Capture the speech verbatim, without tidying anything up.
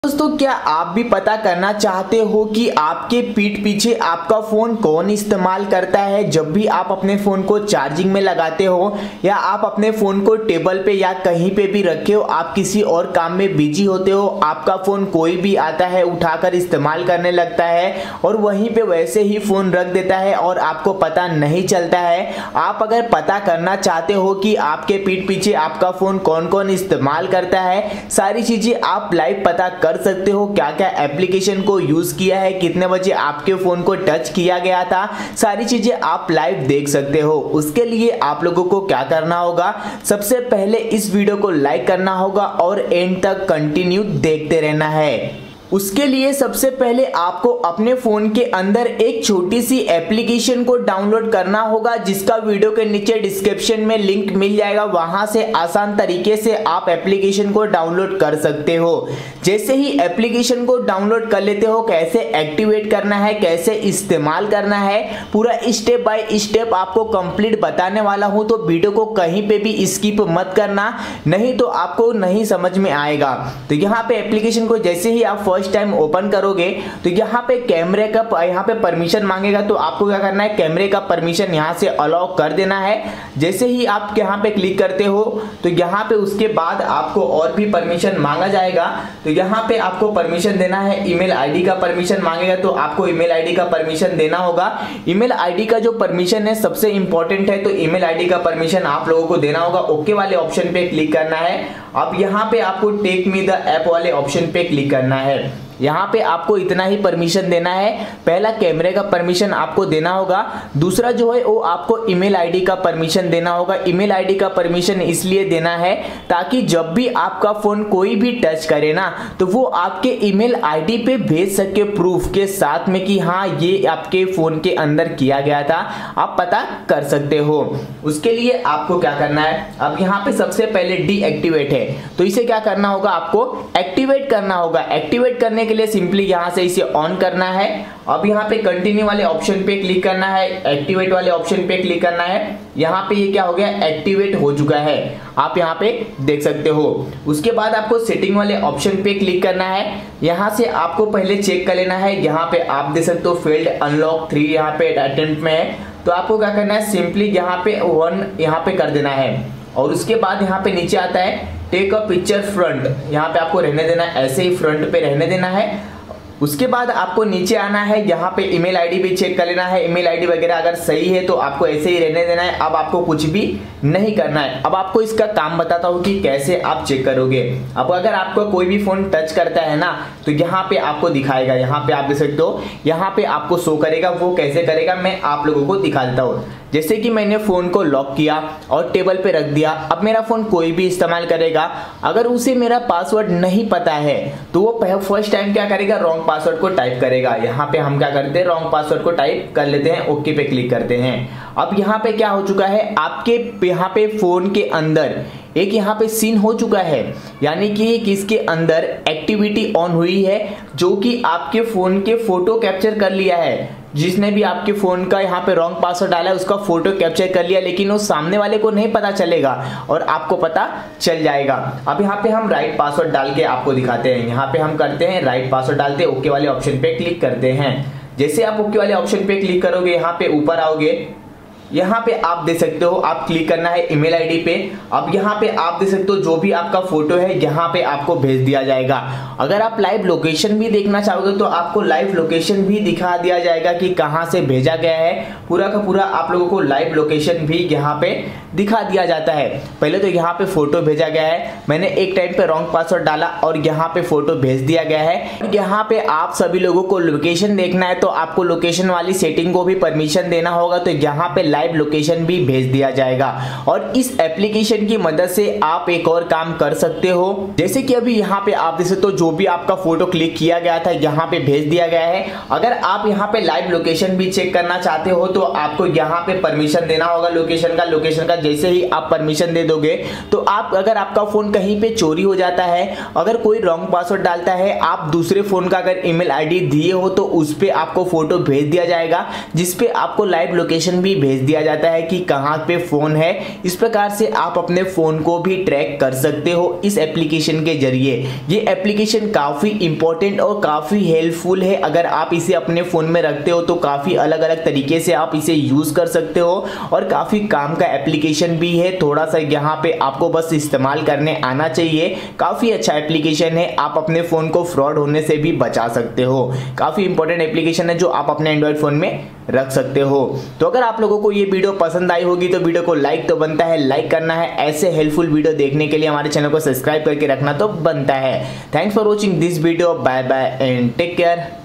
दोस्तों, क्या आप भी पता करना चाहते हो कि आपके पीठ पीछे आपका फोन कौन इस्तेमाल करता है जब भी आप अपने फोन को चार्जिंग में लगाते हो या आप अपने फोन को टेबल पे या कहीं पे भी रखे हो, आप किसी और काम में बिजी होते हो, आपका फोन कोई भी आता है उठाकर इस्तेमाल करने लगता है और वहीं पे वैसे ही फोन रख देता है और आपको पता नहीं चलता है। आप अगर पता करना चाहते हो कि आपके पीठ पीछे आपका फोन कौन कौन इस्तेमाल करता है, सारी चीजें आप लाइव पता कर सकते हो। क्या क्या एप्लीकेशन को यूज किया है, कितने बजे आपके फोन को टच किया गया था, सारी चीजें आप लाइव देख सकते हो। उसके लिए आप लोगों को क्या करना होगा, सबसे पहले इस वीडियो को लाइक करना होगा और एंड तक कंटिन्यू देखते रहना है। उसके लिए सबसे पहले आपको अपने फोन के अंदर एक छोटी सी एप्लीकेशन को डाउनलोड करना होगा, जिसका वीडियो के नीचे डिस्क्रिप्शन में लिंक मिल जाएगा। वहां से आसान तरीके से आप एप्लीकेशन को डाउनलोड कर सकते हो। जैसे ही एप्लीकेशन को डाउनलोड कर लेते हो, कैसे एक्टिवेट करना है, कैसे इस्तेमाल करना है, पूरा स्टेप बाय स्टेप आपको कंप्लीट बताने वाला हूं, तो वीडियो को कहीं पे भी स्किप मत करना, नहीं तो आपको नहीं समझ में आएगा। तो यहाँ पे एप्लीकेशन को जैसे ही आप फर्स्ट टाइम ओपन करोगे तो यहाँ पे कैमरे का यहाँ पे परमिशन मांगेगा, तो आपको क्या करना है, कैमरे का परमिशन यहाँ से अलाउ कर देना है। जैसे ही आप यहाँ पे क्लिक करते हो तो यहाँ पे उसके बाद आपको और भी परमिशन मांगा जाएगा, तो यहाँ पे आपको परमिशन देना है। ईमेल आईडी का परमिशन मांगेगा तो आपको ईमेल आईडी का परमिशन देना होगा। ईमेल आईडी का जो परमिशन है सबसे इंपॉर्टेंट है, तो ईमेल आईडी का परमिशन आप लोगों को देना होगा। ओके वाले ऑप्शन पे क्लिक करना है। अब यहाँ पे आपको टेक मी द ऐप वाले ऑप्शन पे क्लिक करना है। यहाँ पे आपको इतना ही परमिशन देना है। पहला कैमरे का परमिशन आपको देना होगा, दूसरा जो है वो आपको ईमेल आईडी का परमिशन देना होगा। ईमेल आईडी का परमिशन इसलिए देना है ताकि जब भी आपका फोन कोई भी टच करे ना, तो वो आपके ईमेल आईडी पे भेज सके प्रूफ के साथ में कि हाँ ये आपके फोन के अंदर किया गया था, आप पता कर सकते हो। उसके लिए आपको क्या करना है, अब यहाँ पे सबसे पहले डीएक्टिवेट है, तो इसे क्या करना होगा, आपको एक्टिवेट करना होगा। एक्टिवेट करने के लिए सिंपली यहां से इसे ऑन करना है। अब यहां पे कंटिन्यू वाले ऑप्शन पे क्लिक करना है, एक्टिवेट वाले ऑप्शन पे क्लिक करना है। यहां पे ये क्या हो गया, एक्टिवेट हो चुका है, आप यहां पे देख सकते हो। उसके बाद आपको सेटिंग वाले ऑप्शन पे क्लिक करना है। यहां से आपको पहले चेक कर लेना है, यहां पे आप देख सकते हो फेल्ड अनलॉक थ्री यहां पे अटेम्प्ट में है, तो आपको क्या करना है, सिंपली यहां पे वन यहां पे कर देना है। और उसके बाद यहाँ पे नीचे आता है टेक अ पिक्चर फ्रंट, यहाँ पे आपको रहने देना है, ऐसे ही फ्रंट पे रहने देना है। उसके बाद आपको नीचे आना है, यहाँ पे ईमेल आईडी भी चेक कर लेना है। ईमेल आईडी वगैरह अगर सही है तो आपको ऐसे ही रहने देना है। अब आपको कुछ भी नहीं करना है। अब आपको इसका काम बताता हूँ कि कैसे आप चेक करोगे। अब अगर आपको कोई भी फोन टच करता है ना, तो यहाँ पे आपको दिखाएगा, यहाँ पे आप देख सकते हो, यहाँ पे आपको शो करेगा। वो कैसे करेगा मैं आप लोगों को दिखा देता हूँ। जैसे कि मैंने फोन को लॉक किया और टेबल पे रख दिया, अब मेरा फोन कोई भी इस्तेमाल करेगा, अगर उसे मेरा पासवर्ड नहीं पता है तो वो फर्स्ट टाइम क्या करेगा, रॉन्ग पासवर्ड को टाइप करेगा। यहाँ पे हम क्या करते हैं, रॉन्ग पासवर्ड को टाइप कर लेते हैं, ओके पे क्लिक करते हैं। अब यहाँ पे क्या हो चुका है, आपके यहाँ पे फोन के अंदर एक यहाँ पे सीन हो चुका है, यानी कि किसके अंदर एक्टिविटी ऑन हुई है, जो कि आपके फोन के फोटो कैप्चर कर लिया है। जिसने भी आपके फोन का यहाँ पे रॉन्ग पासवर्ड डाला है उसका फोटो कैप्चर कर लिया, लेकिन वो सामने वाले को नहीं पता चलेगा और आपको पता चल जाएगा। अब यहाँ पे हम राइट पासवर्ड डाल के आपको दिखाते हैं। यहाँ पे हम करते हैं राइट पासवर्ड डालते, ओके वाले ऑप्शन पे क्लिक करते हैं। जैसे आप ओके वाले ऑप्शन पे क्लिक करोगे, यहाँ पे ऊपर आओगे, यहाँ पे आप देख सकते हो, आप क्लिक करना है ईमेल आईडी पे। अब यहाँ पे आप देख सकते हो जो भी आपका फोटो है यहाँ पे आपको भेज दिया जाएगा। अगर आप लाइव लोकेशन भी देखना चाहोगे तो आपको लाइव लोकेशन भी दिखा दिया जाएगा कि कहाँ से भेजा गया है। पूरा का पूरा आप लोगों को लाइव लोकेशन भी यहाँ पे दिखा दिया जाता है। पहले तो यहाँ पे फोटो भेजा गया है, मैंने एक टाइम पे रॉन्ग पासवर्ड डाला और यहाँ पे फोटो भेज दिया गया है। यहाँ पे आप सभी लोगों को लोकेशन देखना है तो आपको लोकेशन वाली सेटिंग को भी परमिशन देना होगा, तो यहाँ पे लाइव लोकेशन भी भेज दिया जाएगा। और इस एप्लीकेशन की मदद से आप एक और काम कर सकते हो, जैसे कि अभी यहाँ पे आप देख सकते हो जो भी आपका फोटो क्लिक किया गया था यहाँ पे भेज दिया गया है। अगर आप यहाँ पे लाइव लोकेशन भी चेक करना चाहते हो तो आपको यहाँ पे परमिशन देना होगा लोकेशन का। लोकेशन का जैसे ही आप परमिशन दे दोगे तो आप अगर आपका फ़ोन कहीं पे चोरी हो जाता है, अगर कोई रॉन्ग पासवर्ड डालता है, आप दूसरे फ़ोन का अगर ईमेल आईडी दिए हो तो उस पर आपको फ़ोटो भेज दिया जाएगा, जिस पे आपको लाइव लोकेशन भी भेज दिया जाता है कि कहाँ पे फ़ोन है। इस प्रकार से आप अपने फ़ोन को भी ट्रैक कर सकते हो इस एप्लीकेशन के जरिए। ये एप्लीकेशन काफ़ी इंपॉर्टेंट और काफ़ी हेल्पफुल है। अगर आप इसे अपने फ़ोन में रखते हो तो काफ़ी अलग अलग तरीके से आप इसे यूज़ कर सकते हो और काफ़ी काम का एप्लीकेशन भी है। थोड़ा सा यहाँ पे आपको बस इस्तेमाल करने आना चाहिए। काफ़ी अच्छा एप्लीकेशन है, आप अपने फ़ोन को फ्रॉड होने से भी बचा सकते हो। काफ़ी इंपॉर्टेंट एप्लीकेशन है जो आप अपने एंड्रॉयड फ़ोन में रख सकते हो। तो अगर आप लोगों को ये वीडियो पसंद आई होगी तो वीडियो को लाइक तो बनता है, लाइक करना है। ऐसे हेल्पफुल वीडियो देखने के लिए हमारे चैनल को सब्सक्राइब करके रखना तो बनता है। Thanks for watching this video, bye bye and take care.